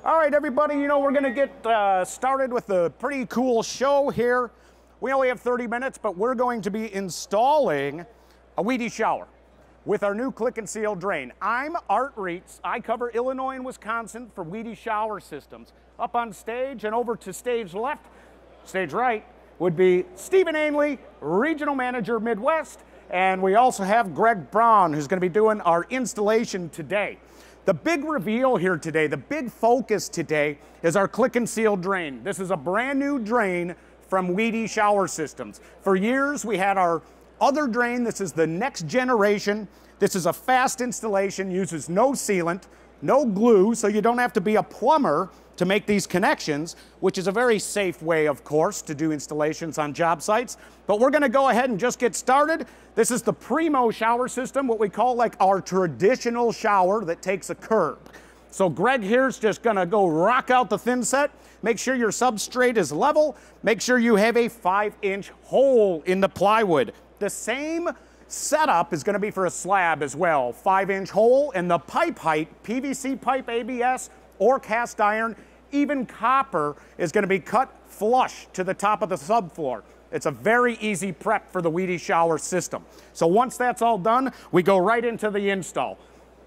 All right, everybody, you know, we're gonna get started with a pretty cool show here. We only have 30 minutes, but we're going to be installing a wedi shower with our new click and seal drain. I'm Art Reetz. I cover Illinois and Wisconsin for wedi shower systems. Up on stage and over to stage left, stage right, would be Stephen Ainley, Regional Manager Midwest, and we also have Braun, who's gonna be doing our installation today. The big reveal here today, the big focus today is our click and seal drain. This is a brand new drain from wedi shower systems. For years, we had our other drain. This is the next generation. This is a fast installation, uses no sealant, no glue, so you don't have to be a plumber to make these connections, which is a very safe way, of course, to do installations on job sites. But we're gonna go ahead and just get started. This is the primo shower system, what we call like our traditional shower that takes a curb. So Greg here's just gonna go rock out the thinset, make sure your substrate is level, make sure you have a 5-inch hole in the plywood. The same setup is gonna be for a slab as well. 5-inch hole, and the pipe height, PVC pipe ABS or cast iron, even copper, is gonna be cut flush to the top of the subfloor. It's a very easy prep for the wedi shower system. So once that's all done, we go right into the install.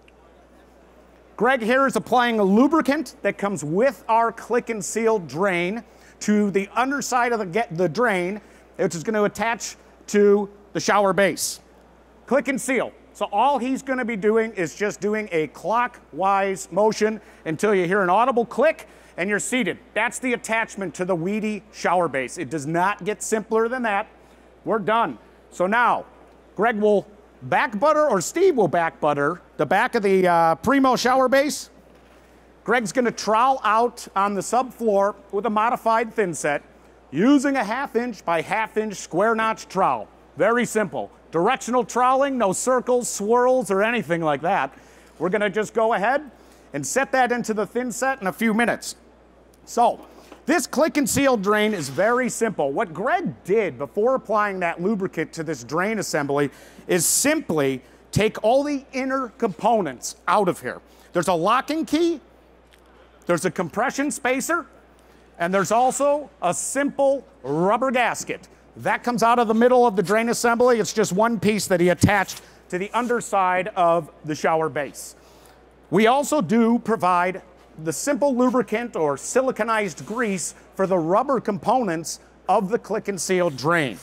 Greg here is applying a lubricant that comes with our click and seal drain to the underside of the drain, which is gonna attach to the shower base. Click and seal. So all he's gonna be doing is just doing a clockwise motion until you hear an audible click and you're seated. That's the attachment to the wedi shower base. It does not get simpler than that. We're done. So now, Greg will back butter, or Steve will back butter the back of the primo shower base. Greg's gonna trowel out on the subfloor with a modified thinset using a 1/2-inch by 1/2-inch square notch trowel. Very simple. Directional troweling, no circles, swirls, or anything like that. We're gonna just go ahead and set that into the thinset in a few minutes. So, this click and seal drain is very simple. What Greg did before applying that lubricant to this drain assembly is simply take all the inner components out of here. There's a locking key, there's a compression spacer, and there's also a simple rubber gasket. That comes out of the middle of the drain assembly. It's just one piece that he attached to the underside of the shower base. We also do provide the simple lubricant or siliconized grease for the rubber components of the click and seal drain.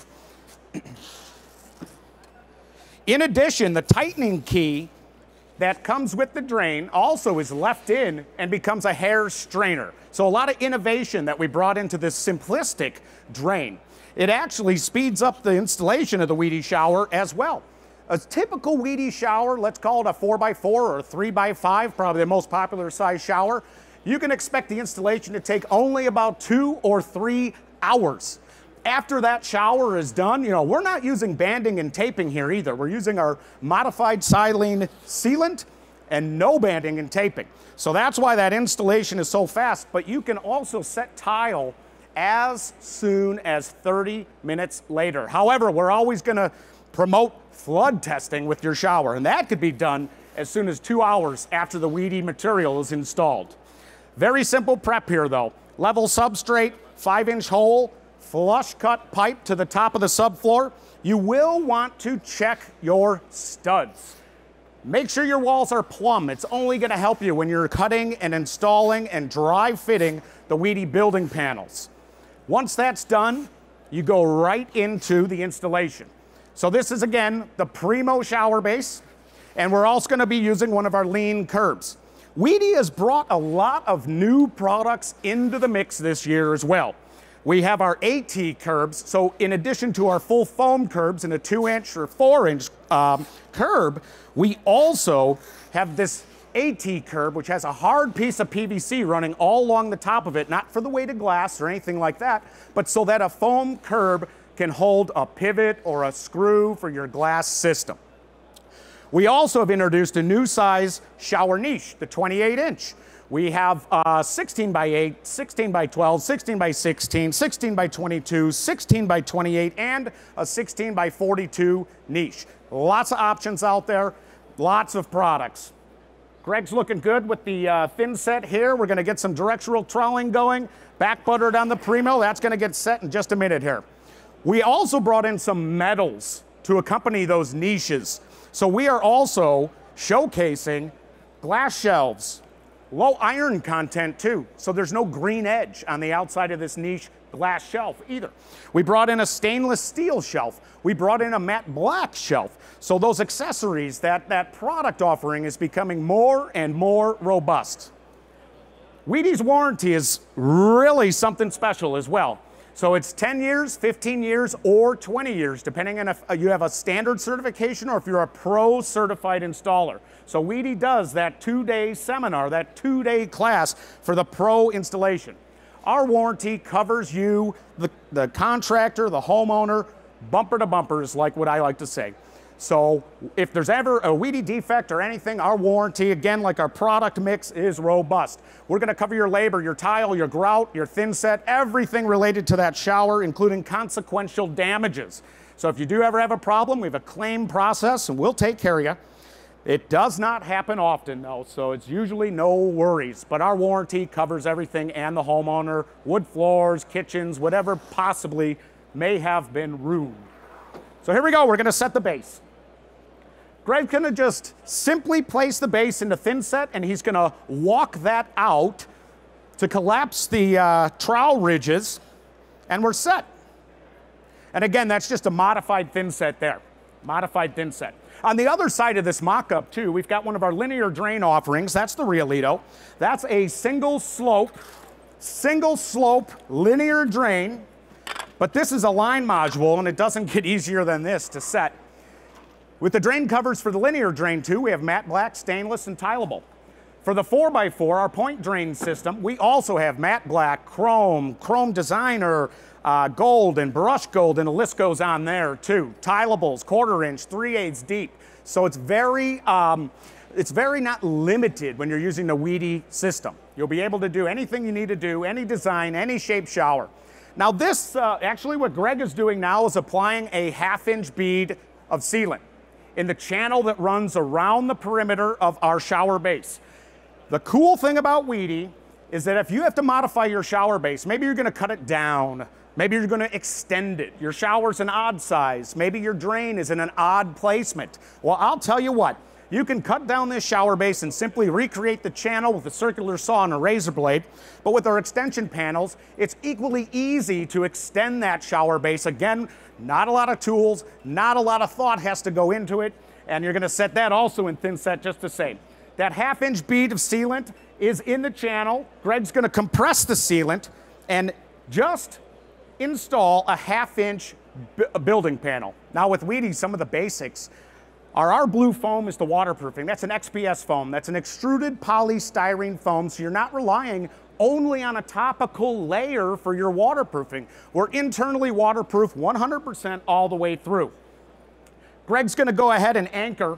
In addition, the tightening key that comes with the drain also is left in and becomes a hair strainer. So a lot of innovation that we brought into this simplistic drain. It actually speeds up the installation of the wedi shower as well. A typical wedi shower, let's call it a 4x4 or a 3x5, probably the most popular size shower, you can expect the installation to take only about 2 or 3 hours. After that shower is done, you know, we're not using banding and taping here either. We're using our modified silane sealant and no banding and taping. So that's why that installation is so fast, but you can also set tile as soon as 30 minutes later. However, we're always gonna promote flood testing with your shower, and that could be done as soon as 2 hours after the wedi material is installed. Very simple prep here though. Level substrate, 5-inch hole, flush cut pipe to the top of the subfloor. You will want to check your studs. Make sure your walls are plumb. It's only gonna help you when you're cutting and installing and dry fitting the wedi building panels. Once that's done, you go right into the installation. So this is, again, the primo shower base, and we're also gonna be using one of our lean curbs. Wedi has brought a lot of new products into the mix this year as well. We have our AT curbs, so in addition to our full foam curbs in a 2-inch or 4-inch curb, we also have this AT curb, which has a hard piece of PVC running all along the top of it, not for the weight of glass or anything like that, but so that a foam curb can hold a pivot or a screw for your glass system. We also have introduced a new size shower niche, the 28-inch. We have 16 by 8, 16 by 12, 16 by 16, 16 by 22, 16 by 28, and a 16 by 42 niche. Lots of options out there, lots of products. Greg's looking good with the thin set here. We're gonna get some directional troweling going, back buttered on the Primo. That's gonna get set in just a minute here. We also brought in some metals to accompany those niches. So we are also showcasing glass shelves, low iron content too. So there's no green edge on the outside of this niche glass shelf either. We brought in a stainless steel shelf. We brought in a matte black shelf. So those accessories, that product offering is becoming more and more robust. Wede's warranty is really something special as well. So it's 10 years, 15 years, or 20 years, depending on if you have a standard certification or if you're a pro certified installer. So Wedi does that 2-day seminar, that 2-day class for the pro installation. Our warranty covers you, the contractor, the homeowner, bumper to bumper is like what I like to say. So if there's ever a Wedi defect or anything, our warranty, again, like our product mix, is robust. We're gonna cover your labor, your tile, your grout, your thin set, everything related to that shower, including consequential damages. So if you do ever have a problem, we have a claim process and we'll take care of you. It does not happen often though, so it's usually no worries, but our warranty covers everything and the homeowner, wood floors, kitchens, whatever possibly may have been ruined. So here we go, we're gonna set the base. Greg's gonna just simply place the base in the thin set and he's gonna walk that out to collapse the trowel ridges and we're set. And again, that's just a modified thin set there, modified thin set. On the other side of this mock-up too, we've got one of our linear drain offerings. That's the Reetz. That's a single slope linear drain, but this is a line module and it doesn't get easier than this to set. With the drain covers for the linear drain too, we have matte black, stainless, and tileable. For the 4x4, our point drain system, we also have matte black, chrome designer, gold and brush gold, and the list goes on there too. Tileables, 1/4 inch, 3/8 deep. So it's very not limited when you're using the Wedi system. You'll be able to do anything you need to do, any design, any shape shower. Now this, actually what Greg is doing now is applying a 1/2 inch bead of sealant in the channel that runs around the perimeter of our shower base. The cool thing about Wedi is that if you have to modify your shower base, maybe you're gonna cut it down, maybe you're gonna extend it, your shower's an odd size, maybe your drain is in an odd placement. Well, I'll tell you what, you can cut down this shower base and simply recreate the channel with a circular saw and a razor blade, but with our extension panels, it's equally easy to extend that shower base. Again, not a lot of tools, not a lot of thought has to go into it, and you're gonna set that also in thin set just the same. That 1/2 inch bead of sealant is in the channel. Greg's gonna compress the sealant and just install a 1/2 inch building panel. Now with Wedi, some of the basics are our blue foam is the waterproofing. That's an XPS foam. That's an extruded polystyrene foam, so you're not relying only on a topical layer for your waterproofing. We're internally waterproof 100% all the way through. Greg's gonna go ahead and anchor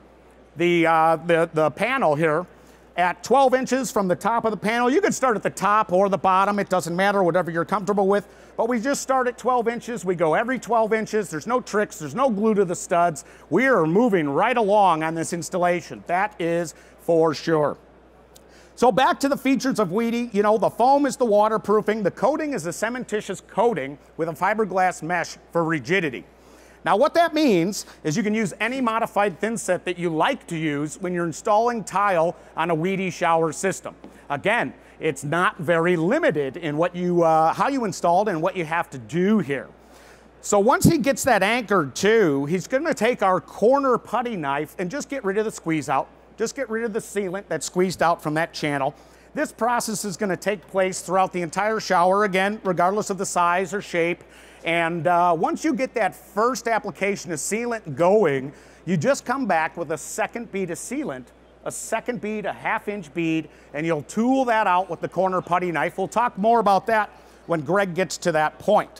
the panel here at 12 inches from the top of the panel. You could start at the top or the bottom, it doesn't matter, whatever you're comfortable with, but we just start at 12 inches. We go every 12 inches, there's no tricks, there's no glue to the studs. We are moving right along on this installation, that is for sure. So back to the features of Wedi, you know, the foam is the waterproofing, the coating is a cementitious coating with a fiberglass mesh for rigidity. Now what that means is you can use any modified thin set that you like to use when you're installing tile on a Wedi shower system. Again, it's not very limited in what you, how you install it and what you have to do here. So once he gets that anchored too, he's gonna take our corner putty knife and just get rid of the squeeze out. Just get rid of the sealant that's squeezed out from that channel. This process is gonna take place throughout the entire shower, again, regardless of the size or shape. And once you get that first application of sealant going, you just come back with a second bead of sealant, a second bead, a 1/2 inch bead, and you'll tool that out with the corner putty knife. We'll talk more about that when Greg gets to that point.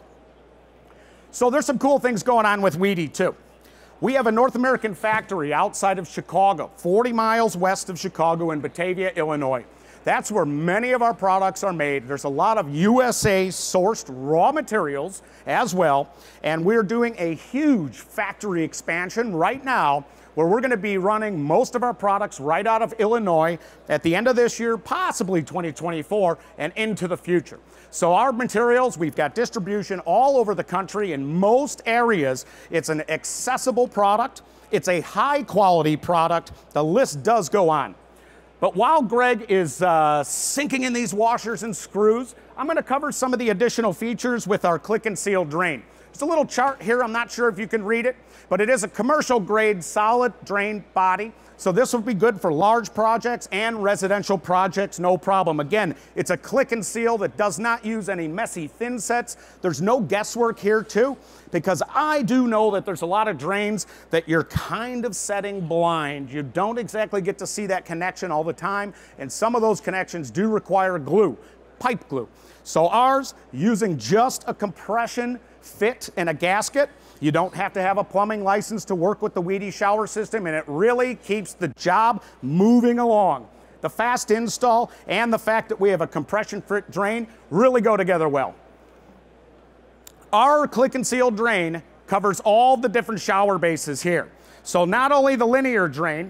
So there's some cool things going on with Wedi too. We have a North American factory outside of Chicago, 40 miles west of Chicago in Batavia, Illinois. That's where many of our products are made. There's a lot of USA sourced raw materials as well. And we're doing a huge factory expansion right now where we're going to be running most of our products right out of Illinois at the end of this year, possibly 2024, and into the future. So our materials, we've got distribution all over the country in most areas. It's an accessible product. It's a high quality product. The list does go on. But while Greg is sinking in these washers and screws, I'm going to cover some of the additional features with our click and seal drain. There's a little chart here. I'm not sure if you can read it, but it is a commercial grade solid drain body. So this would be good for large projects and residential projects, no problem. Again, it's a click and seal that does not use any messy thin sets. There's no guesswork here too, because I do know that there's a lot of drains that you're kind of setting blind. You don't exactly get to see that connection all the time, and some of those connections do require glue, pipe glue. So ours, using just a compression fit and a gasket, you don't have to have a plumbing license to work with the wedi shower system, and it really keeps the job moving along. The fast install and the fact that we have a compression fit drain really go together well. Our click and seal drain covers all the different shower bases here. So not only the linear drain,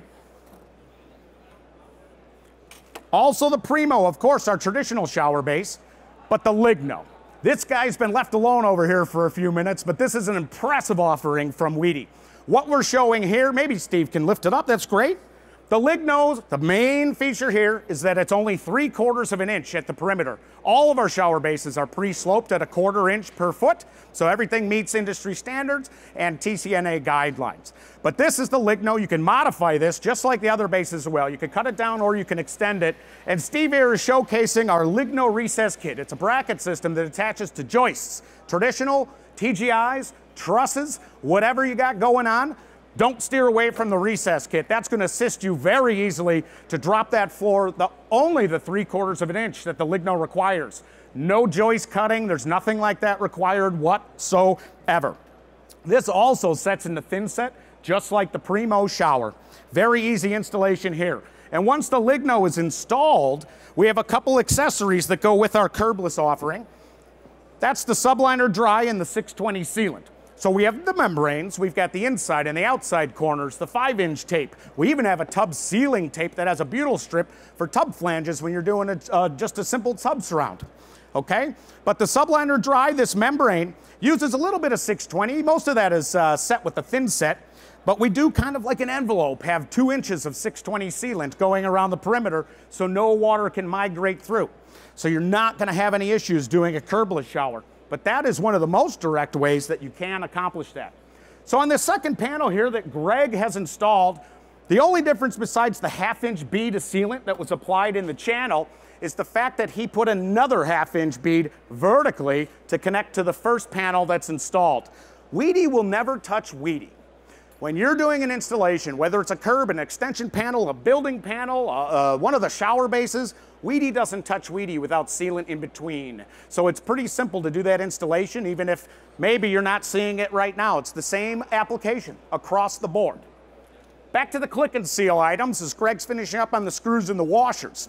also the Primo, of course, our traditional shower base, but the Ligno. This guy's been left alone over here for a few minutes, but this is an impressive offering from wedi. What we're showing here, maybe Steve can lift it up, that's great. The Lignos, the main feature here is that it's only 3/4 of an inch at the perimeter. All of our shower bases are pre-sloped at 1/4 inch per foot, so everything meets industry standards and TCNA guidelines. But this is the Ligno. You can modify this just like the other bases as well. You can cut it down or you can extend it. And Steve here is showcasing our Ligno recess kit. It's a bracket system that attaches to joists, traditional, TGIs, trusses, whatever you got going on. Don't steer away from the recess kit. That's going to assist you very easily to drop that floor only the 3/4 of an inch that the Ligno requires. No joist cutting. There's nothing like that required whatsoever. This also sets in the thin set just like the Primo shower. Very easy installation here. And once the Ligno is installed, we have a couple accessories that go with our curbless offering. That's the subliner dry and the 620 sealant. So we have the membranes, we've got the inside and the outside corners, the 5-inch tape. We even have a tub sealing tape that has a butyl strip for tub flanges when you're doing just a simple tub surround, okay? But the subliner dry, this membrane, uses a little bit of 620. Most of that is set with the thin set, but we do kind of like an envelope, have 2 inches of 620 sealant going around the perimeter so no water can migrate through. So you're not gonna have any issues doing a curbless shower. But that is one of the most direct ways that you can accomplish that. So on this second panel here that Greg has installed, the only difference besides the 1/2-inch bead of sealant that was applied in the channel is the fact that he put another 1/2-inch bead vertically to connect to the first panel that's installed. wedi will never touch wedi. When you're doing an installation, whether it's a curb, an extension panel, a building panel, one of the shower bases, wedi doesn't touch wedi without sealant in between. So it's pretty simple to do that installation, even if maybe you're not seeing it right now. It's the same application across the board. Back to the click and seal items as Greg's finishing up on the screws and the washers.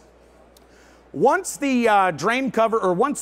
Once the drain cover, or once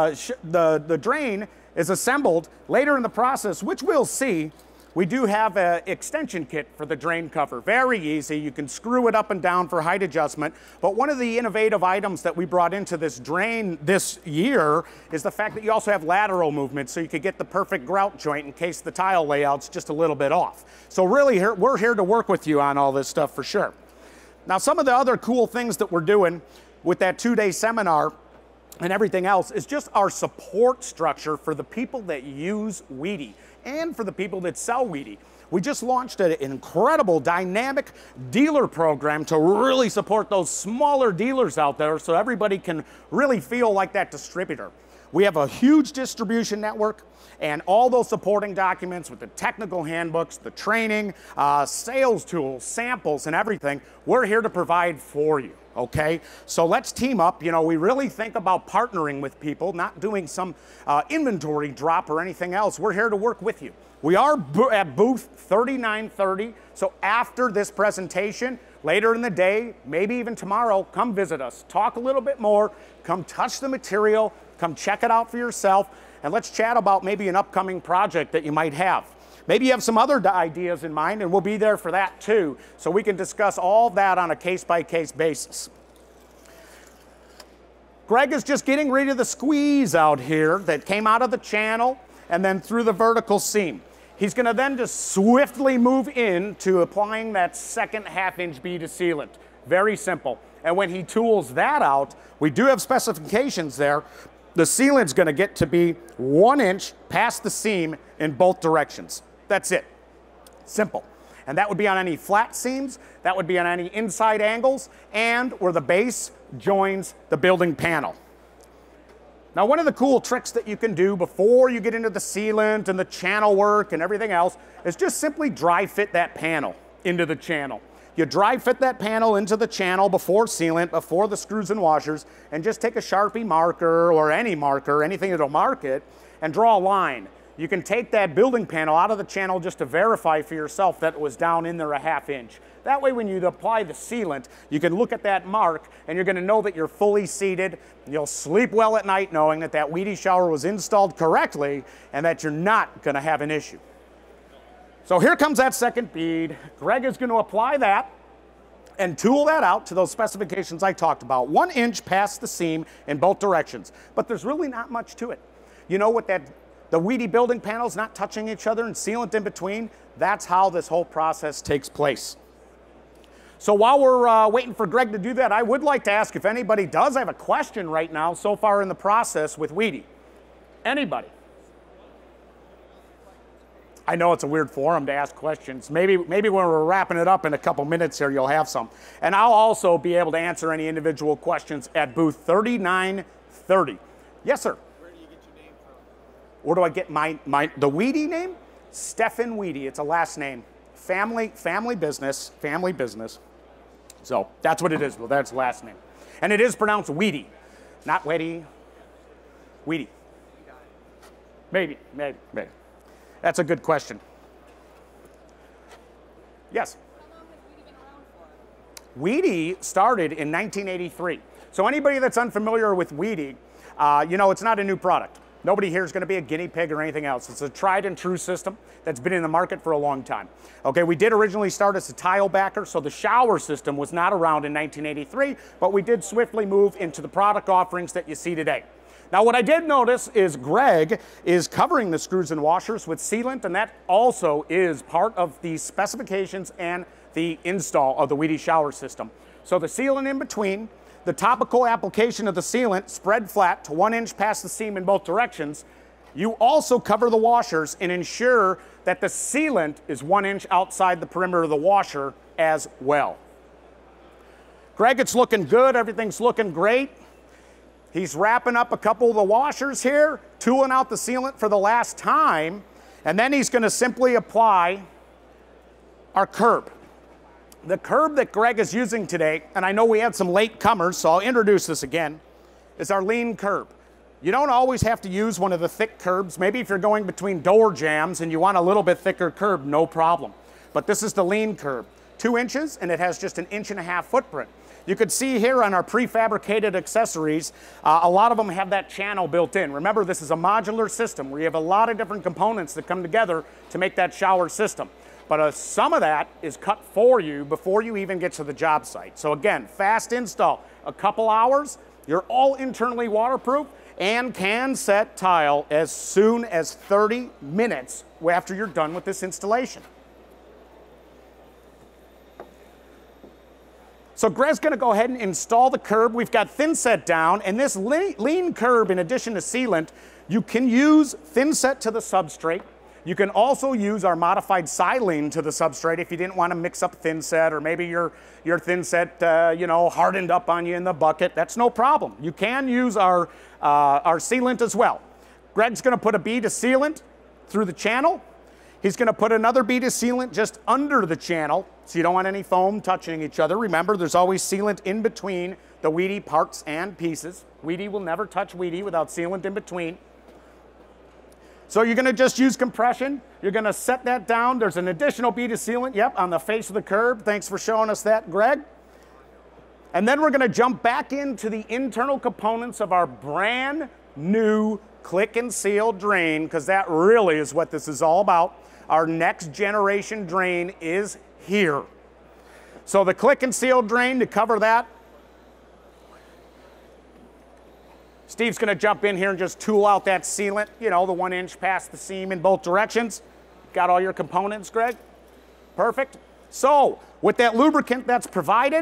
the drain is assembled, later in the process, which we'll see, we do have an extension kit for the drain cover. Very easy. You can screw it up and down for height adjustment. But one of the innovative items that we brought into this drain this year is the fact that you also have lateral movement, so you could get the perfect grout joint in case the tile layout's just a little bit off. So really, we're here to work with you on all this stuff for sure. Now, some of the other cool things that we're doing with that 2-day seminar and everything else is just our support structure for the people that use wedi and for the people that sell wedi. We just launched an incredible dynamic dealer program to really support those smaller dealers out there so everybody can really feel like that distributor. We have a huge distribution network and all those supporting documents with the technical handbooks, the training, sales tools, samples, and everything. We're here to provide for you, okay? So let's team up. You know, we really think about partnering with people, not doing some inventory drop or anything else. We're here to work with you. We are at booth 3930, so after this presentation, Later in the day, maybe even tomorrow, come visit us. Talk a little bit more, come touch the material, come check it out for yourself, and let's chat about maybe an upcoming project that you might have. Maybe you have some other ideas in mind, and we'll be there for that too, so we can discuss all that on a case-by-case basis. Greg is just getting rid of the squeeze out here that came out of the channel and then through the vertical seam. He's going to then just swiftly move into applying that second half-inch bead of sealant. Very simple. And when he tools that out, we do have specifications there. The sealant's going to get to be 1 inch past the seam in both directions. That's it. Simple. And that would be on any flat seams, that would be on any inside angles, and where the base joins the building panel. Now, one of the cool tricks that you can do before you get into the sealant and the channel work and everything else is just simply dry fit that panel into the channel. You dry fit that panel into the channel before sealant, before the screws and washers, and just take a Sharpie marker or any marker, anything that'll mark it, and draw a line. You can take that building panel out of the channel just to verify for yourself that it was down in there a half inch. That way when you apply the sealant, you can look at that mark and you're gonna know that you're fully seated. You'll sleep well at night knowing that that wedi shower was installed correctly and that you're not gonna have an issue. So here comes that second bead. Greg is gonna apply that and tool that out to those specifications I talked about. 1 inch past the seam in both directions. But there's really not much to it. You know what the wedi building panels not touching each other and sealant in between, that's how this whole process takes place. So while we're waiting for Greg to do that, I would like to ask if anybody does have a question right now so far in the process with wedi. Anybody? I know it's a weird forum to ask questions. Maybe when we're wrapping it up in a couple minutes here, you'll have some. And I'll also be able to answer any individual questions at booth 3930. Yes, sir? Where do you get your name from? Where do I get the wedi name? Stefan Wedi. It's a last name. Family business. So that's what it is. Well, that's the last name. And it is pronounced wedi, not wedi. Wedi. Maybe. That's a good question. Yes? How long has wedi been around for? Wedi started in 1983. So anybody that's unfamiliar with wedi, you know, it's not a new product. Nobody here is going to be a guinea pig or anything else. It's a tried and true system that's been in the market for a long time. Okay, we did originally start as a tile backer, so the shower system was not around in 1983, but we did swiftly move into the product offerings that you see today. Now, what I did notice is Greg is covering the screws and washers with sealant, and that also is part of the specifications and the install of the wedi shower system. So the sealant in between, the topical application of the sealant spread flat to 1 inch past the seam in both directions. You also cover the washers and ensure that the sealant is 1 inch outside the perimeter of the washer as well. Greg, it's looking good. Everything's looking great. He's wrapping up a couple of the washers here, tooling out the sealant for the last time, and then he's going to simply apply our curb. The curb that Greg is using today, and I know we had some late comers, so I'll introduce this again, is our lean curb. You don't always have to use one of the thick curbs. Maybe if you're going between door jambs and you want a little bit thicker curb, no problem. But this is the lean curb, 2 inches, and it has just an 1.5 inch footprint. You could see here on our prefabricated accessories, a lot of them have that channel built in. Remember, this is a modular system where you have a lot of different components that come together to make that shower system. But some of that is cut for you before you even get to the job site. So again, fast install, a couple hours, you're all internally waterproof and can set tile as soon as 30 minutes after you're done with this installation. So Greg's gonna go ahead and install the curb. We've got thinset down, and this lean curb, in addition to sealant, you can use thinset to the substrate. You can also use our modified silane to the substrate if you didn't want to mix up thinset, or maybe your thinset, you know, hardened up on you in the bucket. That's no problem. You can use our sealant as well. Greg's going to put a bead of sealant through the channel. He's going to put another bead of sealant just under the channel, so you don't want any foam touching each other. Remember, there's always sealant in between the wedi parts and pieces. Wedi will never touch wedi without sealant in between. So you're gonna just use compression. You're gonna set that down. There's an additional bead of sealant, yep, on the face of the curb. Thanks for showing us that, Greg. And then we're gonna jump back into the internal components of our brand new click and seal drain, because that really is what this is all about. Our next generation drain is here. So the click and seal drain, to cover that, Steve's gonna jump in here and just tool out that sealant, you know, the 1 inch past the seam in both directions. Got all your components, Greg? Perfect. So with that lubricant that's provided,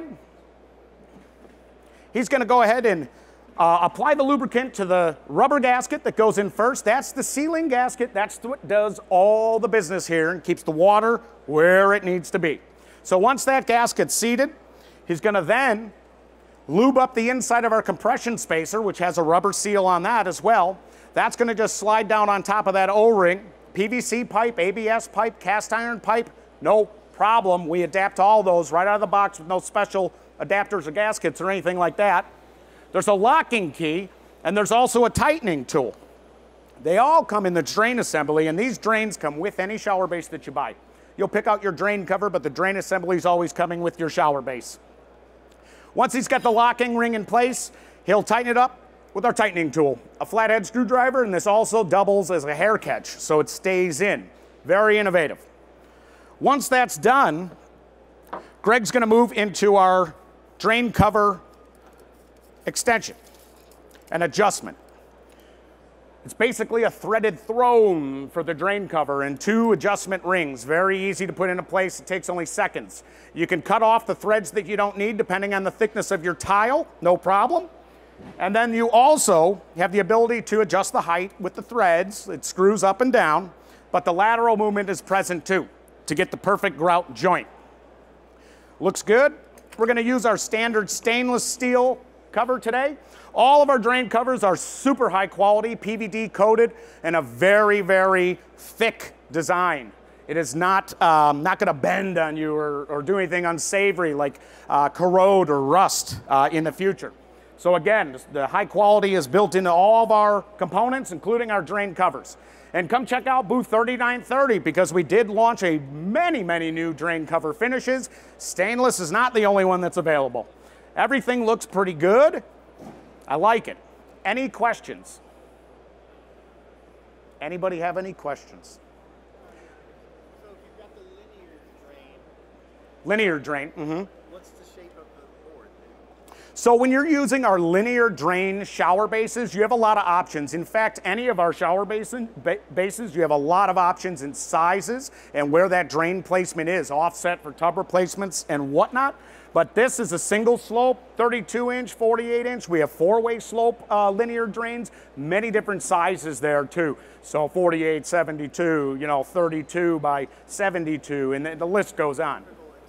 he's gonna go ahead and apply the lubricant to the rubber gasket that goes in first. That's the sealing gasket. That's what does all the business here and keeps the water where it needs to be. So once that gasket's seated, he's gonna then lube up the inside of our compression spacer, which has a rubber seal on that as well. That's gonna just slide down on top of that O-ring. PVC pipe, ABS pipe, cast iron pipe, no problem. We adapt all those right out of the box with no special adapters or gaskets or anything like that. There's a locking key, and there's also a tightening tool. They all come in the drain assembly, and these drains come with any shower base that you buy. You'll pick out your drain cover, but the drain assembly is always coming with your shower base. Once he's got the locking ring in place, he'll tighten it up with our tightening tool, a flathead screwdriver, and this also doubles as a hair catch, so it stays in. Very innovative. Once that's done, Greg's gonna move into our drain cover extension and adjustment. It's basically a threaded throne for the drain cover and 2 adjustment rings. Very easy to put into place. It takes only seconds. You can cut off the threads that you don't need depending on the thickness of your tile, no problem. And then you also have the ability to adjust the height with the threads. It screws up and down, but the lateral movement is present too to get the perfect grout joint. Looks good. We're gonna use our standard stainless steel cover today. All of our drain covers are super high quality, PVD coated, and a very, very thick design. It is not gonna bend on you or do anything unsavory like corrode or rust in the future. So again, the high quality is built into all of our components, including our drain covers. And come check out booth 3930 because we did launch many new drain cover finishes. Stainless is not the only one that's available. Everything looks pretty good. I like it. Any questions? Anybody have any questions? So if you've got the linear drain, what's the shape of the board? So when you're using our linear drain shower bases, you have a lot of options. In fact, any of our shower bases, you have a lot of options in sizes and where that drain placement is, offset for tub replacements and whatnot. But this is a single slope, 32 inch, 48 inch. We have 4-way slope linear drains, many different sizes there too. So 48, 72, you know, 32 by 72, and the list goes on.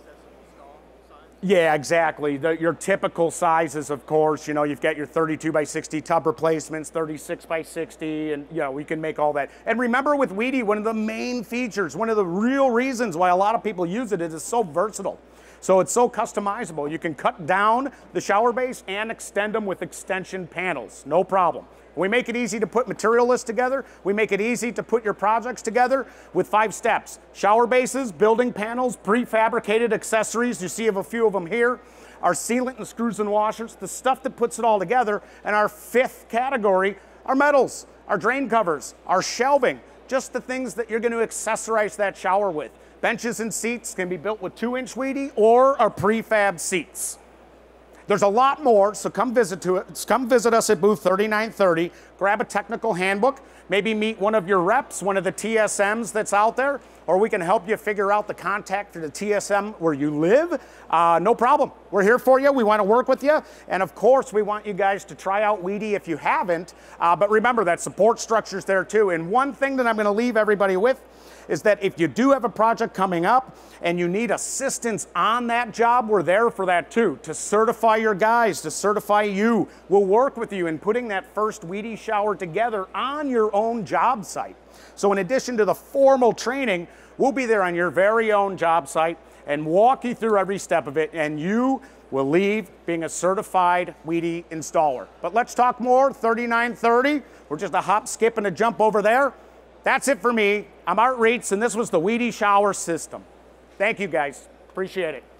Yeah, exactly. Your typical sizes, of course, you know, you've got your 32 by 60 tub replacements, 36 by 60, and you know, we can make all that. And remember with wedi, one of the main features, one of the real reasons why a lot of people use it is it's so versatile. So it's so customizable. You can cut down the shower base and extend them with extension panels, no problem. We make it easy to put material lists together. We make it easy to put your projects together with 5 steps. Shower bases, building panels, prefabricated accessories. You see a few of them here. Our sealant and screws and washers, the stuff that puts it all together. And our 5th category, our metals, our drain covers, our shelving, just the things that you're going to accessorize that shower with. Benches and seats can be built with 2-inch wedi or our prefab seats. There's a lot more, so come visit us at booth 3930, grab a technical handbook, maybe meet one of your reps, one of the TSMs that's out there, or we can help you figure out the contact for the TSM where you live. No problem. We're here for you. We want to work with you. And of course, we want you guys to try out wedi if you haven't. But remember that support structure's there too. And one thing that I'm going to leave everybody with is that if you do have a project coming up and you need assistance on that job, we're there for that too. To certify your guys, to certify you. We'll work with you in putting that first wedi shower together on your own job site. So in addition to the formal training, we'll be there on your very own job site and walk you through every step of it, and you will leave being a certified wedi installer. But let's talk more, 3930. We're just a hop, skip, and a jump over there. that's it for me. I'm Art Reetz, and this was the Wedi shower system. Thank you, guys. Appreciate it.